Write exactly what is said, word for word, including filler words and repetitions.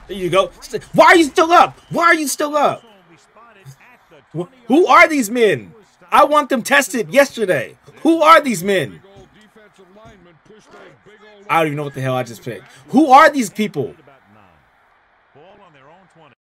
There you go. Why are you still up? Why are you still up? Who are these men? I want them tested yesterday. Who are these men? I don't even know what the hell I just picked. Who are these people?